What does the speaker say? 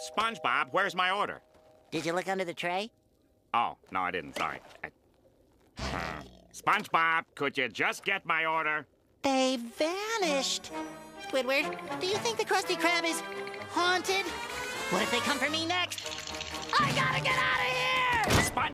SpongeBob, where's my order? Did you look under the tray? Oh, no, I didn't. Sorry. SpongeBob, could you just get my order? They vanished. Squidward, do you think the Krusty Krab is haunted? What if they come for me next? I gotta get out of here!